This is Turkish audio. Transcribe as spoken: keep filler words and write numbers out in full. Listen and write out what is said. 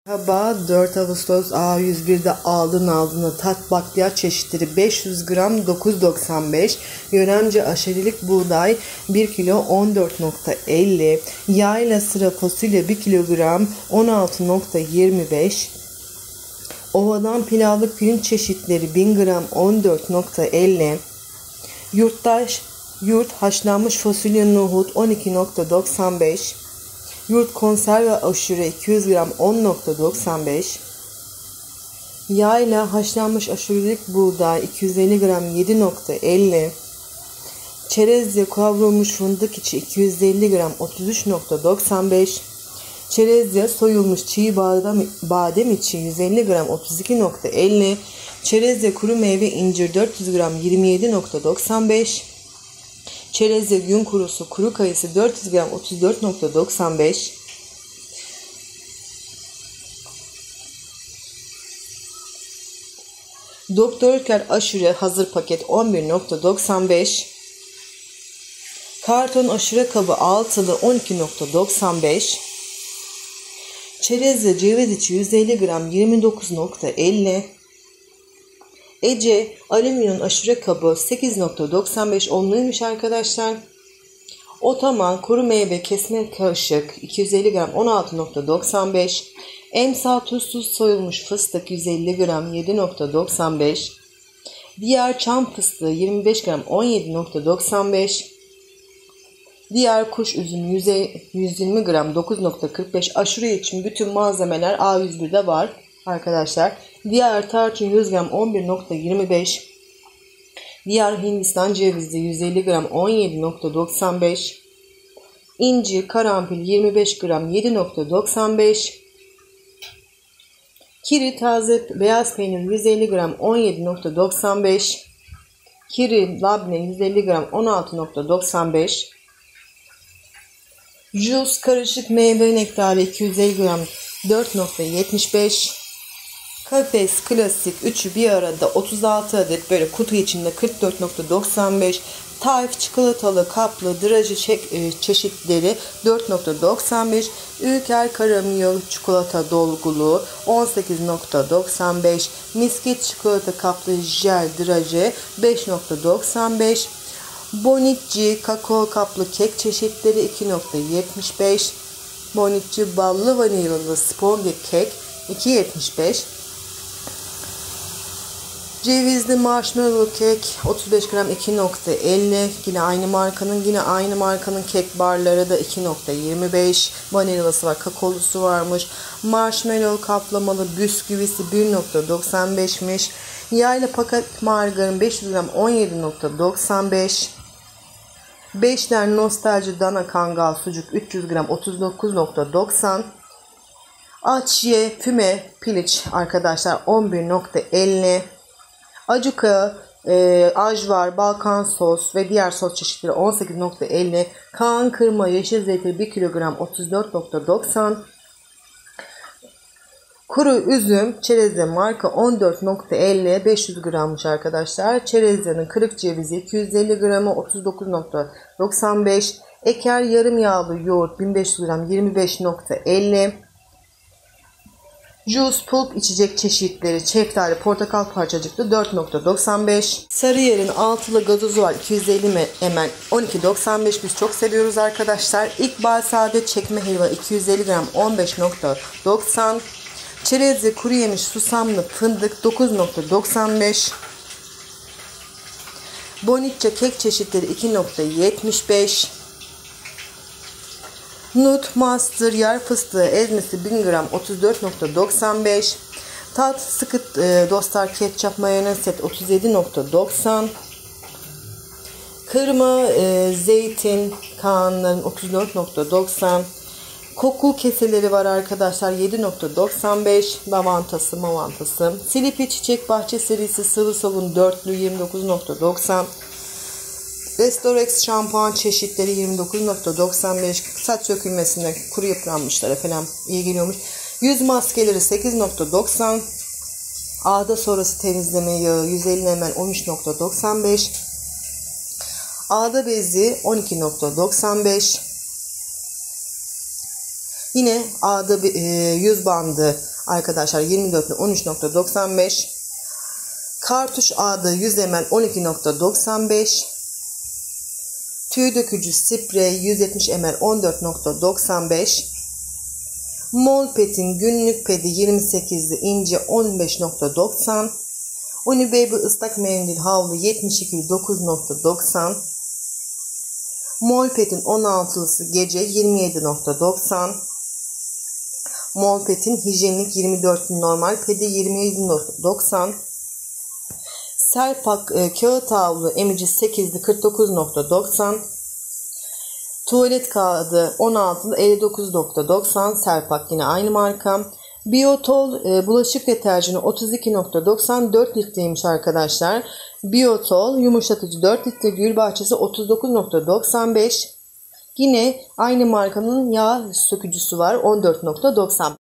Merhaba, dört Ağustos A yüz bir'de aldın aldığına tat bakliyat çeşitleri beş yüz gram dokuz doksan beş, Yöremce aşerelik buğday bir kilo on dört nokta elli, yayla sıra fasulye bir kilogram on altı nokta yirmi beş, ovadan pilavlık pirinç çeşitleri bin gram on dört nokta elli, yurttaş yurt haşlanmış fasulye nohut on iki nokta doksan beş, yurt konserve aşure iki yüz gram on nokta doksan beş, yayla haşlanmış aşurelik buğday iki yüz elli gram yedi nokta elli, çerezle kavrulmuş fındık içi iki yüz elli gram otuz üç nokta doksan beş, çerezle soyulmuş çiğ badem, badem içi yüz elli gram otuz iki nokta elli, çerezle kuru meyve incir dört yüz gram yirmi yedi nokta doksan beş, çerezle gün kurusu kuru kayısı dört yüz gram otuz dört nokta doksan beş, Doktor Ülker aşure hazır paket on bir nokta doksan beş, karton aşure kabı altılı on iki nokta doksan beş, çerezle ceviz içi yüz elli gram yirmi dokuz nokta elli, Ece alüminyum aşure kabı sekiz nokta doksan beş onluymuş arkadaşlar. Otoman kuru meyve kesme kaşık iki yüz elli gram on altı nokta doksan beş, emsal tuzsuz soyulmuş fıstık yüz elli gram yedi nokta doksan beş, diğer çam fıstığı yirmi beş gram on yedi nokta doksan beş, diğer kuş üzümü yüz yirmi gram dokuz nokta kırk beş. Aşure için bütün malzemeler A yüz bir'de var arkadaşlar. Diğer tarçın yüz gram on bir nokta yirmi beş, diğer Hindistan cevizi yüz elli gram on yedi nokta doksan beş, inci karanfil yirmi beş gram yedi nokta doksan beş, kiri taze beyaz peynir yüz elli gram on yedi nokta doksan beş, kiri labne yüz elli gram on altı nokta doksan beş, jus karışık meyve nektarı iki yüz elli gram dört nokta yetmiş beş, Kafes klasik üçü bir arada otuz altı adet böyle kutu içinde kırk dört nokta doksan beş, Taif çikolatalı kaplı drajı çeşitleri dört nokta doksan beş, Ülker karamel çikolata dolgulu on sekiz nokta doksan beş, misket çikolata kaplı jel drajı beş nokta doksan beş, Bonicci kakao kaplı kek çeşitleri iki nokta yetmiş beş, Bonicci ballı vanilyalı sponge kek iki nokta yetmiş beş, cevizli marshmallow kek otuz beş gram iki nokta elli, yine aynı markanın yine aynı markanın kek barları da iki nokta yirmi beş, vanilyalısı var, kakaolusu varmış. Marshmallow kaplamalı bisküvisi bir nokta doksan beş'miş. Yayla paket margarin beş yüz gram on yedi nokta doksan beş. Beşler nostalji dana kangal sucuk üç yüz gram otuz dokuz nokta doksan. Aç ye füme piliç arkadaşlar on bir nokta elli. Acuka, e, ajvar, balkan sos ve diğer sos çeşitleri on sekiz nokta elli. Kaan kırma yeşil zeytin bir kilogram otuz dört nokta doksan. Kuru üzüm çerezle marka on dört nokta elli, beş yüz grammış arkadaşlar. Çerezlerin kırık cevizi iki yüz elli gramı otuz dokuz nokta doksan beş. Eker yarım yağlı yoğurt bin beş yüz gram yirmi beş nokta elli. Juice pulp içecek çeşitleri şeftali portakal parçacıklı dört nokta doksan beş. Sarıyer'in altılı gazozu var iki yüz elli mililitre on iki nokta doksan beş, biz çok seviyoruz arkadaşlar. İkbal sade çekme helva iki yüz elli gram on beş nokta doksan. Çerezli kuru yemiş susamlı fındık dokuz nokta doksan beş. Boniccia kek çeşitleri iki nokta yetmiş beş. Nut Master yer fıstığı ezmesi bin gram otuz dört nokta doksan beş. Tat sıkı e, dostlar ketçap mayonez set otuz yedi nokta doksan. Kırma e, zeytin Kaanların otuz dört nokta doksan. Koku keseleri var arkadaşlar yedi nokta doksan beş. Lavantası mavantası. Silipi çiçek bahçe serisi sıvı sabun dörtlü yirmi dokuz nokta doksan. Restorex şampuan çeşitleri yirmi dokuz nokta doksan beş. Saç sökülmesine kuru yıpranmışlara falan iyi geliyormuş. Yüz maskeleri sekiz nokta doksan. Ağda sonrası temizleme yağı yüz elli mililitre on üç nokta doksan beş. Ağda bezi on iki nokta doksan beş. Yine A'da bir, e, yüz bandı arkadaşlar yirmi dört ile on üç nokta doksan beş. Kartuş A'da yüz mililitre on iki nokta doksan beş. Tüy dökücü sprey yüz yetmiş mililitre on dört nokta doksan beş. Molpet'in günlük pedi yirmi sekizli ince on beş nokta doksan. Unibaby ıslak mendil havlu yetmiş ikili dokuz nokta doksan. Molpet'in on altılısı gece yirmi yedi nokta doksan. Molpet'in hijyenik yirmi dörtlü normal pedi yirmi yedi nokta doksan. Serpak e, kağıt havlu emici sekizli kırk dokuz nokta doksan. Tuvalet kağıdı on altılı elli dokuz nokta doksan. Serpak yine aynı marka. Biotol e, bulaşık deterjanı otuz iki nokta doksan, dört litreymiş arkadaşlar. Biotol yumuşatıcı dört litre, gül bahçesi otuz dokuz nokta doksan beş. Yine aynı markanın yağ sökücüsü var on dört nokta doksan.